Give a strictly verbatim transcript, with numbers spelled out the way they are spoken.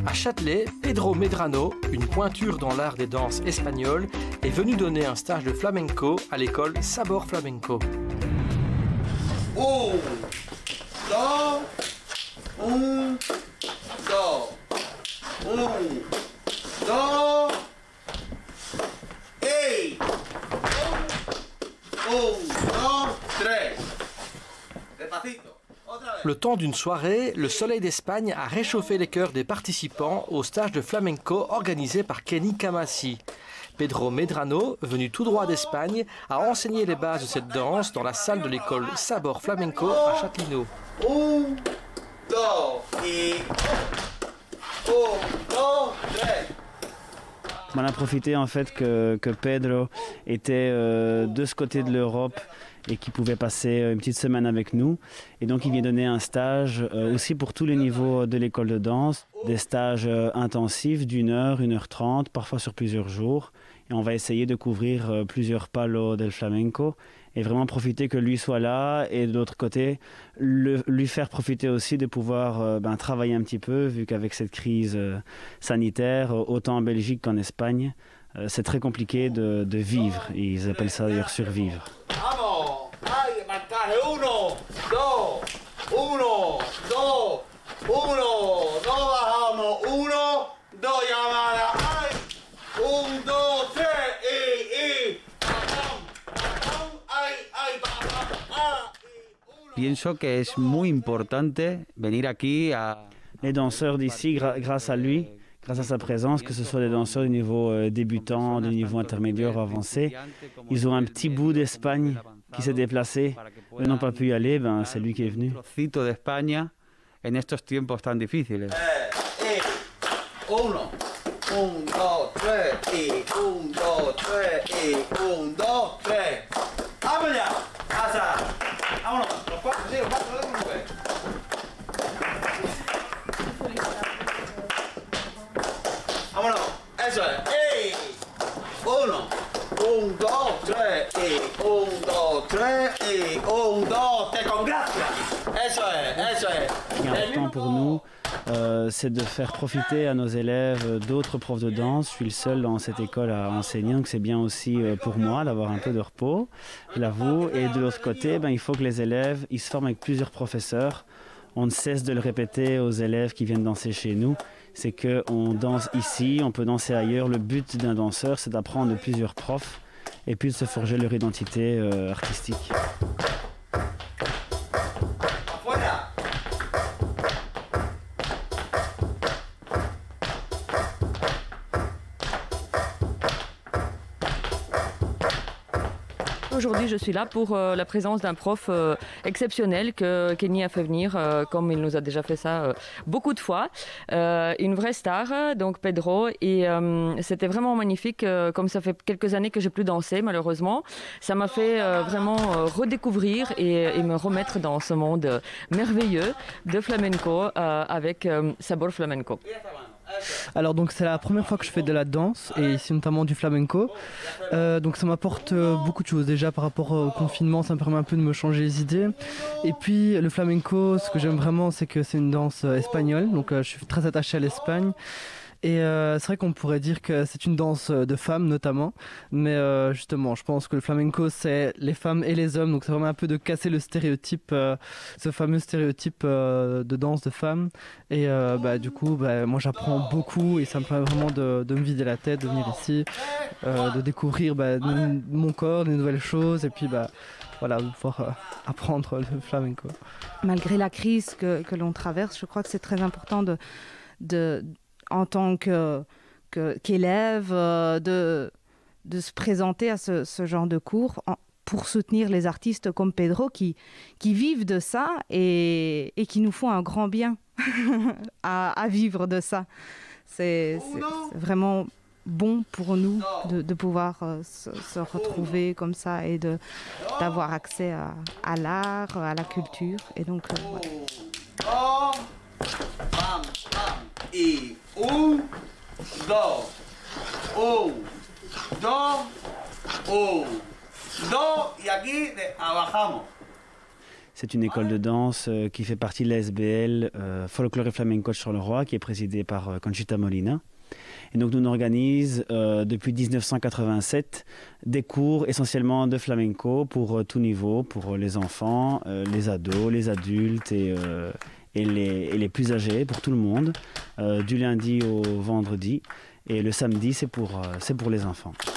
À Châtelet, Pedro Medrano, une pointure dans l'art des danses espagnoles, est venu donner un stage de flamenco à l'école Sabor Flamenco. Un, dos, un, dos, un, dos, et un, dos, tres. Despacito. Le temps d'une soirée, le soleil d'Espagne a réchauffé les cœurs des participants au stage de flamenco organisé par Kenny Kamasi. Pedro Medrano, venu tout droit d'Espagne, a enseigné les bases de cette danse dans la salle de l'école Sabor Flamenco à Châtelineau. Un, dos, et un, dos, tres. On a profité en fait que, que Pedro était euh, de ce côté de l'Europe et qui pouvait passer une petite semaine avec nous. Et donc il vient donner un stage euh, aussi pour tous les niveaux de l'école de danse, des stages euh, intensifs d'une heure, une heure trente, parfois sur plusieurs jours. Et on va essayer de couvrir euh, plusieurs palos del flamenco et vraiment profiter que lui soit là et de l'autre côté, le, lui faire profiter aussi de pouvoir euh, ben, travailler un petit peu, vu qu'avec cette crise euh, sanitaire, autant en Belgique qu'en Espagne, euh, c'est très compliqué de, de vivre. Ils appellent ça d'ailleurs survivre. Uno, dos, uno, dos, uno, dos, bajamos, uno, dos, llamada, ay, un, dos, tres, y, y, ay, ay, Pienso que es muy importante venir aquí a... Les danseurs d'ici, gra grâce à lui, grâce à sa présence, que ce soit des danseurs du niveau euh, débutant, du niveau intermédiaire ou avancé, ils ont un petit bout d'Espagne qui s'est déplacé. Eux n'ont pas pu y aller, ben, c'est lui qui est venu. Trocito de España en estos tiempos tan difíciles. Uno, un, dos, tres, y un, dos, tres, y un, dos, tres. ¡Vamos ya! ¡Pasa! ¡Vámonos! Los cuatro, sí, los cuatro, los cuatro. ¡Vámonos! ¡Eso es! ¡Ey! Uno, un, dos, tres, y un, dos, tres, y un, dos, tres, con gracia. Eso es, eso es. Ce qui est important pour nous, euh, c'est de faire profiter à nos élèves d'autres profs de danse. Je suis le seul dans cette école à enseigner, donc c'est bien aussi pour moi d'avoir un peu de repos, je l'avoue. Et de l'autre côté, ben, il faut que les élèves ils se forment avec plusieurs professeurs. On ne cesse de le répéter aux élèves qui viennent danser chez nous, c'est qu'on danse ici, on peut danser ailleurs. Le but d'un danseur, c'est d'apprendre de plusieurs profs et puis de se forger leur identité euh, artistique. Aujourd'hui, je suis là pour euh, la présence d'un prof euh, exceptionnel que Kenny a fait venir, euh, comme il nous a déjà fait ça euh, beaucoup de fois. Euh, une vraie star, donc Pedro, et euh, c'était vraiment magnifique. Euh, comme ça fait quelques années que j'ai plus dansé, malheureusement, ça m'a fait euh, vraiment euh, redécouvrir et, et me remettre dans ce monde merveilleux de flamenco euh, avec euh, Sabor Flamenco. Alors donc c'est la première fois que je fais de la danse et ici notamment du flamenco, euh, donc ça m'apporte euh, beaucoup de choses. Déjà par rapport au confinement, ça me permet un peu de me changer les idées, et puis le flamenco, ce que j'aime vraiment, c'est que c'est une danse euh, espagnole, donc euh, je suis très attaché à l'Espagne. Et euh, c'est vrai qu'on pourrait dire que c'est une danse de femmes notamment, mais euh, justement je pense que le flamenco c'est les femmes et les hommes, donc c'est vraiment un peu de casser le stéréotype, euh, ce fameux stéréotype euh, de danse de femmes. Et euh, bah, du coup bah, moi j'apprends beaucoup et ça me permet vraiment de, de me vider la tête, de venir ici, euh, de découvrir bah, de, mon corps, des nouvelles choses, et puis bah, voilà, de pouvoir euh, apprendre le flamenco. Malgré la crise que, que l'on traverse, je crois que c'est très important de... de en tant que, que, qu'élève, euh, de, de se présenter à ce, ce genre de cours en, pour soutenir les artistes comme Pedro qui, qui vivent de ça et, et qui nous font un grand bien à, à vivre de ça. C'est, c'est, c'est vraiment bon pour nous de, de pouvoir euh, se, se retrouver comme ça et de, d'avoir accès à, à l'art, à la culture. Et donc, euh, voilà. Bam, bam, y un, dos, un, dos, un, dos, y aquí abajamos. C'est une école de danse euh, qui fait partie de la S B L euh, Folklore et Flamenco de Charleroi, qui est présidée par euh, Conchita Molina. Et donc, nous on organise euh, depuis mille neuf cent quatre-vingt-sept des cours essentiellement de flamenco pour euh, tout niveau, pour les enfants, euh, les ados, les adultes et, euh, et, les, et les plus âgés, pour tout le monde, euh, du lundi au vendredi. Et le samedi, c'est pour, euh, c'est pour les enfants.